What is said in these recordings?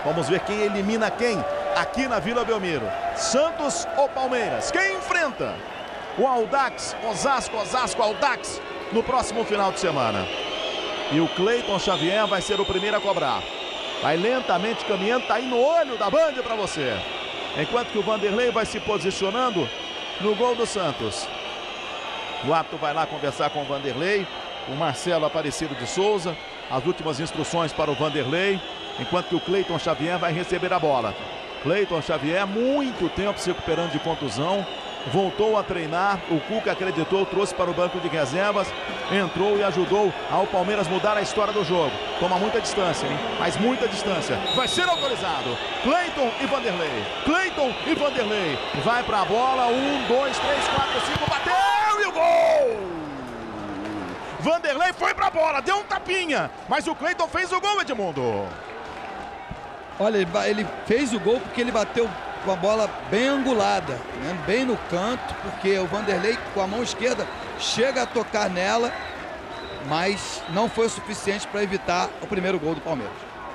Vamos ver quem elimina quem aqui na Vila Belmiro. Santos ou Palmeiras? Quem enfrenta o Audax, Osasco, Audax, no próximo final de semana? E o Cleiton Xavier vai ser o primeiro a cobrar. Vai lentamente caminhando, tá aí no olho da Band para você. Enquanto que o Vanderlei vai se posicionando no gol do Santos. O árbitro vai lá conversar com o Vanderlei, o Marcelo Aparecido de Souza, as últimas instruções para o Vanderlei, enquanto que o Cleiton Xavier vai receber a bola. Cleiton Xavier, muito tempo se recuperando de contusão, voltou a treinar, o Cuca acreditou, trouxe para o banco de reservas, entrou e ajudou ao Palmeiras mudar a história do jogo. Toma muita distância, hein? Mas muita distância. Vai ser autorizado. Cleiton e Vanderlei. Cleiton e Vanderlei. Vai para a bola. 1, 2, 3, 4, 5. Bateu e o gol! Vanderlei foi para a bola, deu um tapinha. Mas o Cleiton fez o gol, Edmundo. Olha, ele fez o gol porque ele bateu com a bola bem angulada, né? Bem no canto, porque o Vanderlei com a mão esquerda chega a tocar nela, mas não foi o suficiente para evitar o primeiro gol do Palmeiras.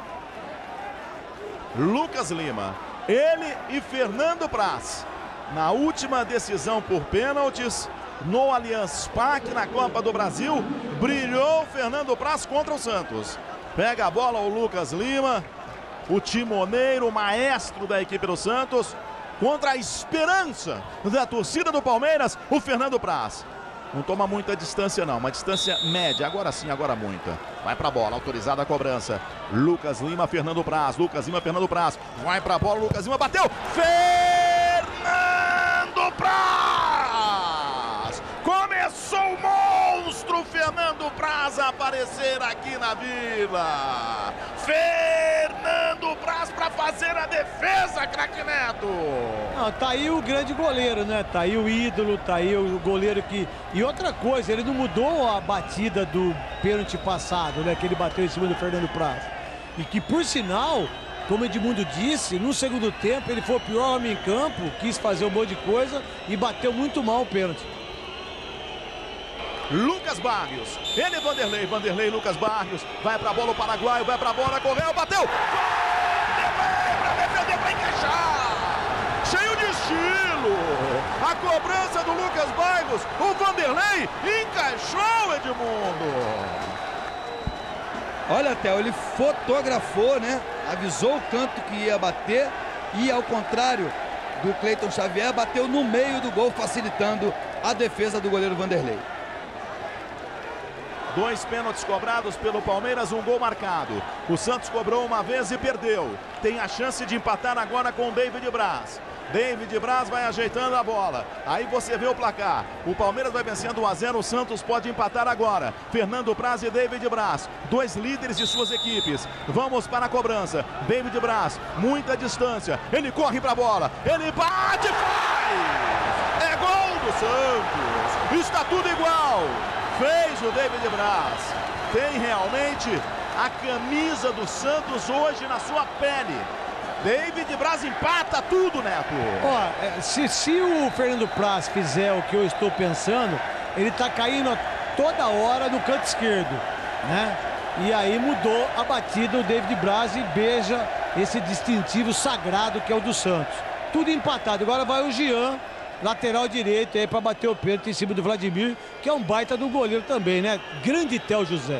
Lucas Lima, ele e Fernando Praz, na última decisão por pênaltis no Allianz Parque, na Copa do Brasil, brilhou Fernando Praz contra o Santos. Pega a bola o Lucas Lima, o timoneiro, o maestro da equipe do Santos, contra a esperança da torcida do Palmeiras, o Fernando Praz. Não toma muita distância não, uma distância média, agora sim, agora muita. Vai pra bola, autorizada a cobrança. Lucas Lima, Fernando Praz, Lucas Lima, Fernando Praz. Vai pra bola, Lucas Lima, bateu! Fernando Praz! Começou o monstro Fernando Praz a aparecer aqui na Vila. Fernando Praz para fazer a defesa, craque Neto. Não, tá aí o grande goleiro, né? Tá aí o ídolo, tá aí o goleiro que... E outra coisa, ele não mudou a batida do pênalti passado, né? Que ele bateu em cima do Fernando Praz. E que, por sinal, como o Edmundo disse, no segundo tempo ele foi o pior homem em campo, quis fazer um monte de coisa e bateu muito mal o pênalti. Lucas Barrios, ele Vanderlei, Vanderlei, Lucas Barrios, vai pra bola o paraguaio, vai pra bola, correu, bateu, Vanderlei pra defender, pra encaixar, cheio de estilo, a cobrança do Lucas Barrios, o Vanderlei encaixou, Edmundo. Olha, Theo, ele fotografou, né, avisou o canto que ia bater e, ao contrário do Cleiton Xavier, bateu no meio do gol, facilitando a defesa do goleiro Vanderlei. 2 pênaltis cobrados pelo Palmeiras, 1 gol marcado. O Santos cobrou uma vez e perdeu. Tem a chance de empatar agora com o David Braz. David Braz vai ajeitando a bola. Aí você vê o placar. O Palmeiras vai vencendo 1 a 0. O Santos pode empatar agora. Fernando Praz e David Braz, 2 líderes de suas equipes. Vamos para a cobrança. David Braz, muita distância. Ele corre para a bola. Ele bate e faz! É gol do Santos. Está tudo igual. Fez o David Braz. Tem realmente a camisa do Santos hoje na sua pele. David Braz empata tudo, Neto. Ó, se o Fernando Praz fizer o que eu estou pensando, ele tá caindo toda hora no canto esquerdo, né? E aí mudou a batida, o David Braz e beija esse distintivo sagrado que é o do Santos. Tudo empatado. Agora vai o Jean, lateral direito aí para bater o pênalti em cima do Vladimir, que é um baita do goleiro também, né? Grande Theo José.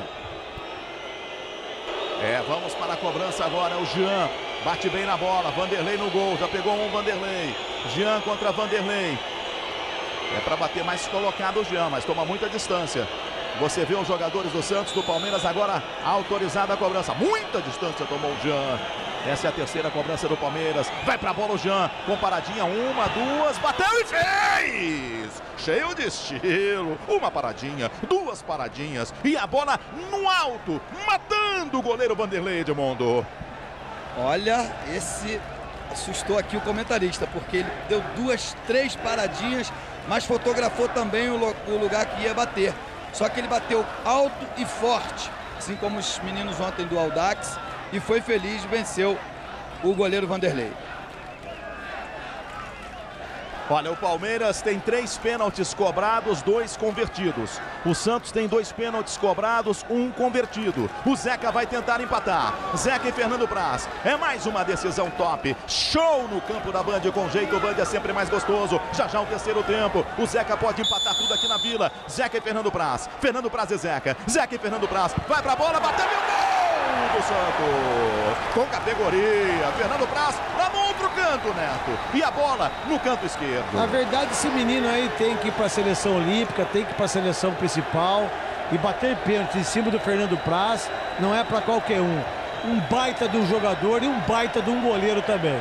Vamos para a cobrança agora, o Jean bate bem na bola, Vanderlei no gol, já pegou um Vanderlei, Jean contra Vanderlei. É para bater mais colocado o Jean, mas toma muita distância. Você vê os jogadores do Santos, do Palmeiras agora autorizada a cobrança, muita distância tomou o Jean. Essa é a terceira cobrança do Palmeiras. Vai pra bola o Jean. Com paradinha. 1, 2. Bateu e fez! Cheio de estilo. 1 paradinha. 2 paradinhas. E a bola no alto. Matando o goleiro Vanderlei, Edmundo. Olha, esse assustou aqui o comentarista, porque ele deu 2, 3 paradinhas, mas fotografou também o lugar que ia bater. Só que ele bateu alto e forte, assim como os meninos ontem do Audax, e foi feliz, venceu o goleiro Vanderlei. Olha, o Palmeiras tem 3 pênaltis cobrados, 2 convertidos. O Santos tem 2 pênaltis cobrados, 1 convertido. O Zeca vai tentar empatar. Zeca e Fernando Praz. É mais uma decisão top. Show no campo da Band com jeito. O Band é sempre mais gostoso. Já já o terceiro tempo. O Zeca pode empatar tudo aqui na Vila. Zeca e Fernando Praz. Fernando Praz e Zeca. Zeca e Fernando Praz. Vai pra bola, bateu e o gol do Santos. Com categoria. Fernando Praz lá no outro canto, Neto. E a bola no canto esquerdo. Na verdade, esse menino aí tem que ir para a seleção olímpica, tem que ir para a seleção principal e bater pênalti em cima do Fernando Praz não é para qualquer um. Um baita de um jogador e um baita de um goleiro também.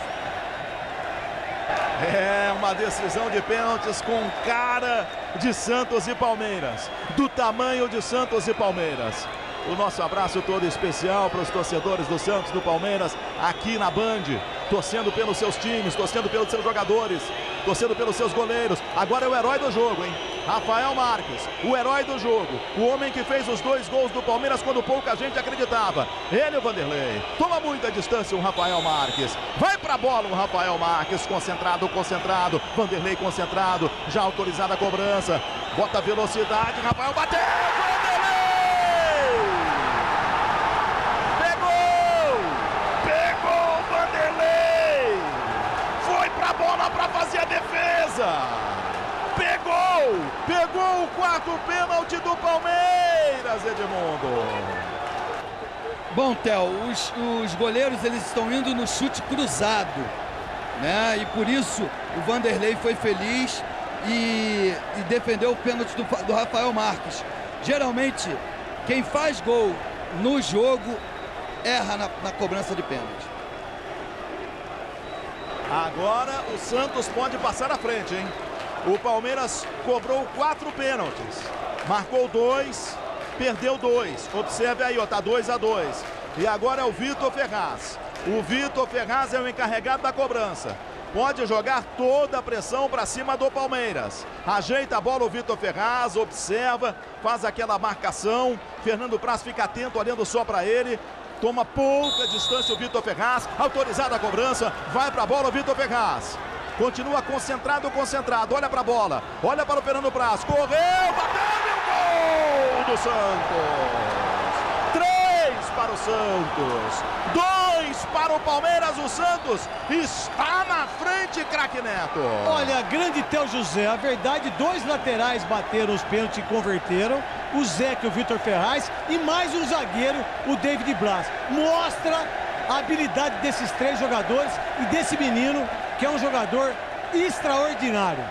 É uma decisão de pênaltis com cara de Santos e Palmeiras, do tamanho de Santos e Palmeiras. O nosso abraço todo especial para os torcedores do Santos, do Palmeiras, aqui na Band, torcendo pelos seus times, torcendo pelos seus jogadores, torcendo pelos seus goleiros. Agora é o herói do jogo, hein? Rafael Marques, o herói do jogo, o homem que fez os 2 gols do Palmeiras quando pouca gente acreditava. Ele, o Vanderlei, toma muita distância o Rafael Marques. Vai pra bola o Rafael Marques, concentrado, concentrado. Vanderlei concentrado, já autorizada a cobrança. Bota velocidade, Rafael bateu! Bola para fazer a defesa. Pegou o 4º pênalti do Palmeiras, Edmundo. Bom, Theo, os goleiros eles estão indo no chute cruzado, né? E por isso o Vanderlei foi feliz e defendeu o pênalti do Rafael Marques. Geralmente, quem faz gol no jogo erra na cobrança de pênalti. Agora o Santos pode passar à frente, hein? O Palmeiras cobrou 4 pênaltis. Marcou 2, perdeu 2. Observe aí, ó, tá 2-2. E agora é o Vitor Ferraz. O Vitor Ferraz é o encarregado da cobrança. Pode jogar toda a pressão para cima do Palmeiras. Ajeita a bola o Vitor Ferraz, observa, faz aquela marcação. Fernando Praz fica atento, olhando só para ele. Toma pouca distância o Vitor Ferraz, autorizada a cobrança, vai para a bola o Vitor Ferraz. Continua concentrado, olha para a bola, olha para o Fernando Praz, correu, bateu e o gol do Santos. 3 para o Santos, 2 para o Palmeiras, o Santos está na frente, craque Neto. Olha, grande Theo José, a verdade, 2 laterais bateram os pênaltis e converteram, o Zeca e o Vitor Ferraz e mais um zagueiro, o David Braz. Mostra a habilidade desses 3 jogadores e desse menino, que é um jogador extraordinário.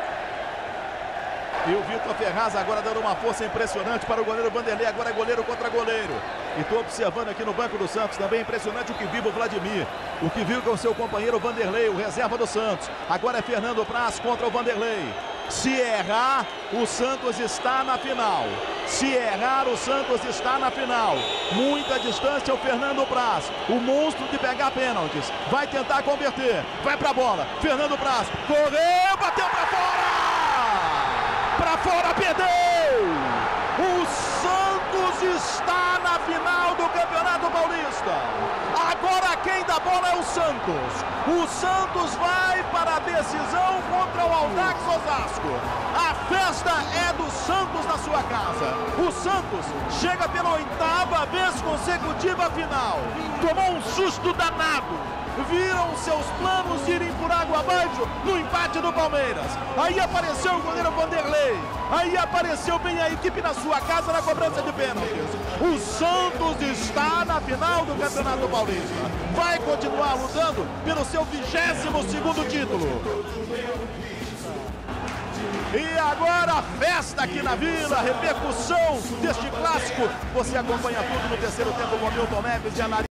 E o Vitor Ferraz agora dando uma força impressionante para o goleiro Vanderlei, agora é goleiro contra goleiro. E estou observando aqui no banco do Santos também, impressionante o que vive o Vladimir. O que viu com seu companheiro Vanderlei, o reserva do Santos. Agora é Fernando Praz contra o Vanderlei. Se errar, o Santos está na final. Se errar, o Santos está na final. Muita distância o Fernando Praz, o monstro de pegar pênaltis. Vai tentar converter, vai pra bola. Fernando Praz, correu, bateu pra fora! Pra fora, perdeu! O Santos está na final do Campeonato Paulista. Agora quem dá bola é o Santos. O Santos vai para a decisão contra o Audax Osasco. A festa é do Santos na sua casa. O Santos chega pela 8ª vez consecutiva à final. Tomou um susto danado. Viram seus planos irem por água abaixo no empate do Palmeiras. Aí apareceu o goleiro Vanderlei. Aí apareceu bem a equipe na sua casa na cobrança de pênaltis. O Santos está na final do Campeonato Paulista. Vai continuar lutando pelo seu 22º título. E agora a festa aqui na Vila, a repercussão deste clássico. Você acompanha tudo no terceiro tempo com o Milton Neves de análise.